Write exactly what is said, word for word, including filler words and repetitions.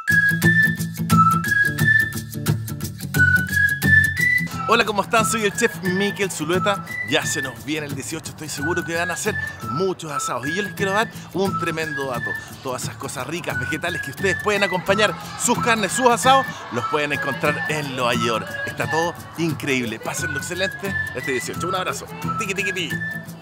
Hola, ¿cómo están? Soy el chef Miquel Zulueta. Ya se nos viene el dieciocho, estoy seguro que van a hacer muchos asados. Y yo les quiero dar un tremendo dato. Todas esas cosas ricas, vegetales que ustedes pueden acompañar sus carnes, sus asados, los pueden encontrar en Lo Ajedor. Está todo increíble. Pásenlo excelente este dieciocho. Un abrazo. Tiqui, tiqui, tiqui.